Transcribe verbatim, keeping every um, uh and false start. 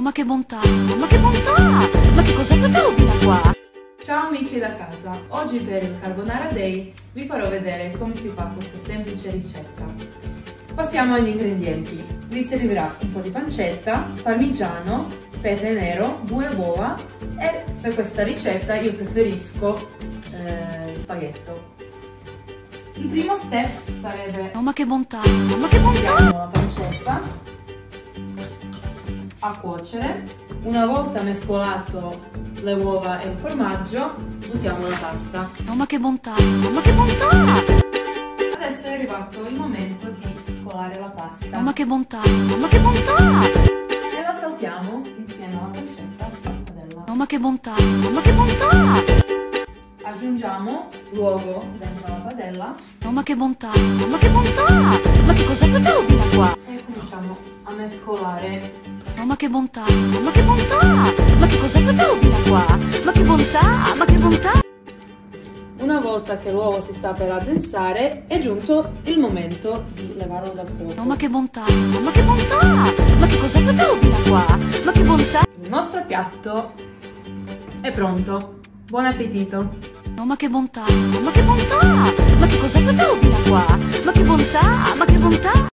ma che bontà, ma che bontà! Ma che cos'è questa robina qua? Ciao amici da casa, oggi per il Carbonara Day vi farò vedere come si fa questa semplice ricetta. Passiamo agli ingredienti. Vi servirà un po' di pancetta, parmigiano, pepe nero, bue e uova e per questa ricetta io preferisco eh, il spaghetto. Il primo step sarebbe Ma che bontà, ma che bontà! mettiamo la pancetta a cuocere. Una volta mescolato le uova e il formaggio, buttiamo la pasta. Ma che bontà, ma che bontà! Adesso è arrivato il momento di scolare la pasta. Ma che bontà, ma che bontà! E la saltiamo insieme alla pancetta e alla padella. Ma che bontà, ma che bontà! Aggiungiamo l'uovo dentro la padella Ma che bontà, ma che bontà! Ma che cos'è questa robina qua? e cominciamo a mescolare. Ma che bontà, ma che bontà! Ma che cos'è questa robina qua? Ma che bontà, ma che bontà! Una volta che l'uovo si sta per addensare, è giunto il momento di levarlo dal fuoco. Ma che bontà, ma che bontà! Ma che cos'è questa robina qua? Ma che bontà! Il nostro piatto è pronto. Buon appetito! Ma che bontà, ma che bontà! Ma che cos'è questa robina qua? Ma che bontà, ma che bontà!